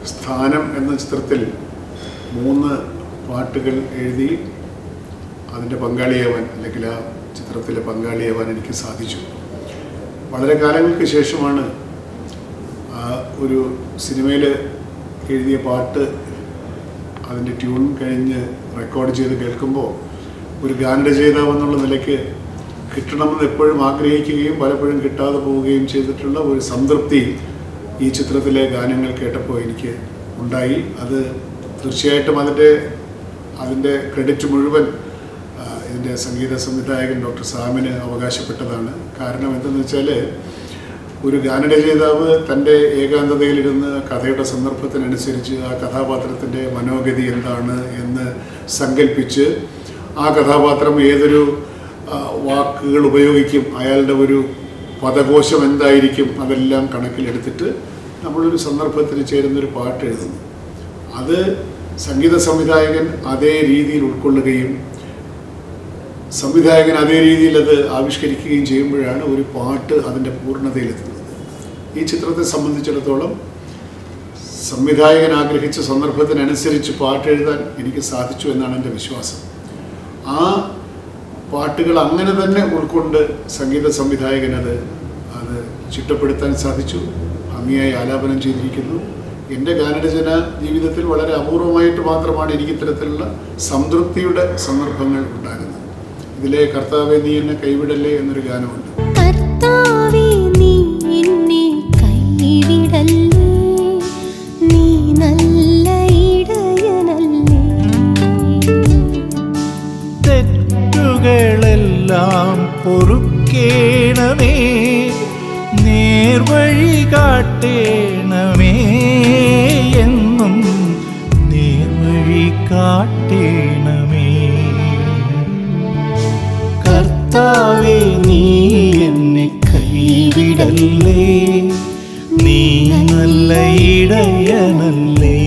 സ്ഥാനം എന്ന ചിത്രത്തിൽ 3 പാട്ടുകൾ എഴുതി അതിൻ്റെ പങ്കാളിയാവാൻ അല്ലെങ്കിൽ ആ ചിത്രത്തിലെ പങ്കാളിയാവാൻ എനിക്ക് സാധിച്ചു. വളരെ കാലങ്ങൾക്ക് ശേഷമാണ് ഒരു സിനിമയിൽ എഴുതിയ പാട്ട് അതിൻ്റെ ട്യൂൺ കഴിഞ്ഞ് റെക്കോർഡ് ചെയ്ത് കേൾക്കുമ്പോൾ ഒരു ഗാനരചയിതാവ് എന്നുള്ള നിലയ്ക്ക് കിട്ടണമെന്ന് എപ്പോഴും ആഗ്രഹിക്കുകയും പലപ്പോഴും കിട്ടാതെ പോവുകയും ചെയ്തിട്ടുള്ള ഒരു സംതൃപ്തി ഈ ചിത്രത്തിലെ ഗാനങ്ങൾ കേട്ടപ്പോൾ എനിക്ക് ഉണ്ടായി. അത് തീർച്ചയായിട്ടും അതിൻ്റെ ക്രെഡിറ്റ് മുഴുവൻ ഇതിൻ്റെ സംഗീത സംവിധായകൻ ഡോക്ടർ സാമിന് അവകാശപ്പെട്ടതാണ്. കാരണം എന്തെന്ന് വെച്ചാൽ ഒരു ഗാനരചയിതാവ് തൻ്റെ ഏകാന്തതയിലിരുന്ന് കഥയുടെ സന്ദർഭത്തിനനുസരിച്ച് ആ കഥാപാത്രത്തിൻ്റെ മനോഗതി എന്താണ് എന്ന് സങ്കല്പിച്ച് ആ കഥാപാത്രം ഏതൊരു വാക്കുകൾ ഉപയോഗിക്കും, അയാളുടെ ഒരു പദകോശം എന്തായിരിക്കും, അതെല്ലാം കണക്കിലെടുത്തിട്ട് നമ്മളൊരു സന്ദർഭത്തിന് ചേരുന്നൊരു പാട്ട് എഴുതുന്നു. അത് സംഗീത സംവിധായകൻ അതേ രീതിയിൽ ഉൾക്കൊള്ളുകയും സംവിധായകൻ അതേ രീതിയിൽ അത് ആവിഷ്കരിക്കുകയും ചെയ്യുമ്പോഴാണ് ഒരു പാട്ട് അതിൻ്റെ പൂർണ്ണതയിലെത്തുന്നത്. ഈ ചിത്രത്തെ സംബന്ധിച്ചിടത്തോളം സംവിധായകൻ ആഗ്രഹിച്ച സന്ദർഭത്തിനനുസരിച്ച് പാട്ട് എഴുതാൻ എനിക്ക് സാധിച്ചു എന്നാണ് എൻ്റെ വിശ്വാസം. ആ പാട്ടുകൾ അങ്ങനെ തന്നെ ഉൾക്കൊണ്ട് സംഗീത സംവിധായകൻ അത് ചിട്ടപ്പെടുത്താൻ സാധിച്ചു, ഭംഗിയായി ആലാപനം ചെയ്തിരിക്കുന്നു. എൻ്റെ ഗാനരചന ജീവിതത്തിൽ വളരെ അപൂർവമായിട്ട് മാത്രമാണ് എനിക്ക് ഇത്തരത്തിലുള്ള സംതൃപ്തിയുടെ സന്ദർഭങ്ങൾ ഉണ്ടാകുന്നത്. ഇതിലെ കർത്താവേ നീ എന്നെ കൈവിടല്ലേ എന്നൊരു ഗാനമുണ്ട്. കർത്താവേ നീ എന്നെ കൈവിടല്ലേ, നീ നല്ല ഇടയനല്ലേ, തെറ്റുകളെല്ലാം പൊറുക്കേണമേ, നേർവഴി കാട്ടേണമേ, എന്നും നേർവഴി കാട്ടേണമേ. കർത്താവേ നീ എന്നെ കൈവിടല്ലേ, നീ നല്ല ഇടയനല്ലേ.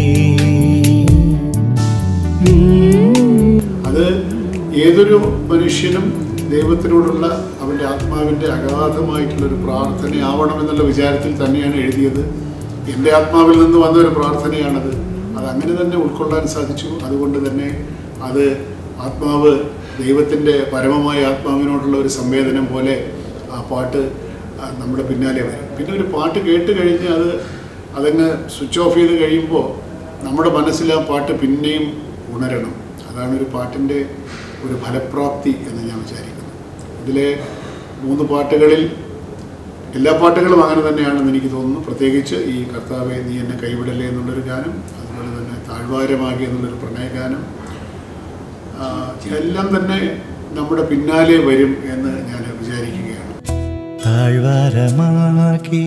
അത് ഏതൊരു മനുഷ്യനും ദൈവത്തിനോടുള്ള അവൻ്റെ ആത്മാവിൻ്റെ അഗാധമായിട്ടുള്ളൊരു പ്രാർത്ഥനയാവണമെന്നുള്ള വിചാരത്തിൽ തന്നെയാണ് എഴുതിയത്. എൻ്റെ ആത്മാവിൽ നിന്ന് വന്നൊരു പ്രാർത്ഥനയാണത്. അതങ്ങനെ തന്നെ ഉൾക്കൊള്ളാൻ സാധിച്ചു. അതുകൊണ്ട് തന്നെ അത് ആത്മാവ് ദൈവത്തിൻ്റെ പരമമായ ആത്മാവിനോടുള്ള ഒരു സംവേദനം പോലെ ആ പാട്ട് നമ്മുടെ പിന്നാലെ വരും. പിന്നെ ഒരു പാട്ട് കേട്ട് കഴിഞ്ഞ് അതങ്ങ് സ്വിച്ച് ഓഫ് ചെയ്ത് കഴിയുമ്പോൾ നമ്മുടെ മനസ്സിൽ ആ പാട്ട് പിന്നെയും ഉണരണം. അതാണ് ഒരു പാട്ടിൻ്റെ ഒരു ഫലപ്രാപ്തി എന്ന് ഞാൻ വിചാരിക്കുന്നു. ഇതിലെ 3 പാട്ടുകളിൽ എല്ലാ പാട്ടുകളും അങ്ങനെ തന്നെയാണെന്ന് എനിക്ക് തോന്നുന്നു. പ്രത്യേകിച്ച് ഈ കർത്താവേ നീ എന്നെ കൈവിടല്ലേ എന്നുള്ളൊരു ഗാനം, അതുപോലെ തന്നെ താഴ്വാരമാകി എന്നുള്ളൊരു പ്രണയഗാനം, എല്ലാം തന്നെ നമ്മുടെ പിന്നാലെ വരും എന്ന് ഞാൻ വിചാരിക്കുകയാണ്. താഴ്വാരമാകി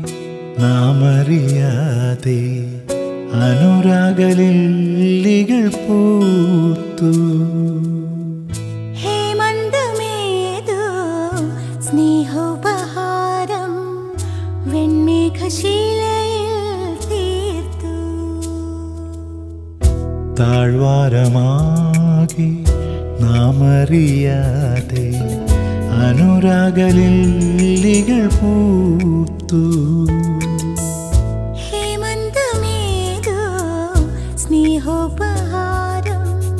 നാമറിയാതെ അനുരാഗലില്ലികൾ പൂത്തു, ഹേമന്തമേതോ സ്നേഹോപഹാരം വെണ്മേഘശീലയിൽ തീർത്തു. താഴ്വാരമാകി നാമറിയാതെ അനുരാഗലില്ലികൾ പൂത്തു, ഹേമന്തമേതോ സ്നേഹോപഹാരം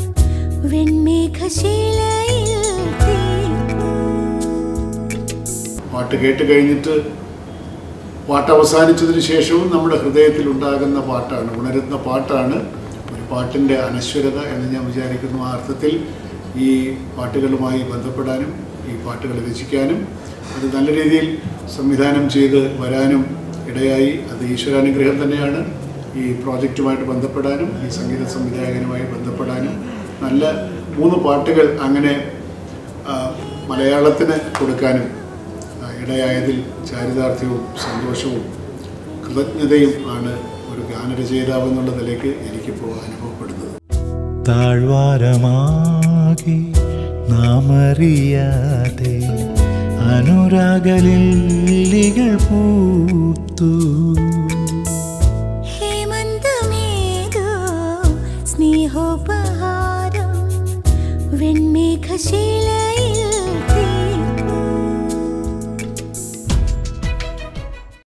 വെണ്മേഘശീലയിൽ തീർത്തു. പാട്ട് കേട്ട് കഴിഞ്ഞിട്ട് പാട്ട് അവസാനിച്ചതിന് ശേഷവും നമ്മുടെ ഹൃദയത്തിൽ ഉണ്ടാകുന്ന പാട്ടാണ്, ഉണരുന്ന പാട്ടാണ് ഒരു പാട്ടിൻ്റെ അനശ്വരത എന്ന് ഞാൻ വിചാരിക്കുന്നു. ആ അർത്ഥത്തിൽ ഈ പാട്ടുകളുമായി ബന്ധപ്പെടാനും ഈ പാട്ടുകൾ രചിക്കാനും അത് നല്ല രീതിയിൽ സംവിധാനം ചെയ്ത് വരാനും ഇടയായി. അത് ഈശ്വരാനുഗ്രഹം തന്നെയാണ്. ഈ പ്രോജക്റ്റുമായിട്ട് ബന്ധപ്പെടാനും ഈ സംഗീത സംവിധായകനുമായി ബന്ധപ്പെടാനും നല്ല 3 പാട്ടുകൾ അങ്ങനെ മലയാളത്തിന് കൊടുക്കാനും ഇടയായതിൽ ചാരിതാർത്ഥ്യവും സന്തോഷവും കൃതജ്ഞതയും ആണ് ഒരു ഗാനരചയിതാവ് എന്നുള്ള നിലയ്ക്ക് എനിക്കിപ്പോൾ അനുഭവപ്പെടുന്നത്. താഴ്വാരമാകി നാമറിയാതെ അനുരാഗലില്ലികൾ പൂത്തു.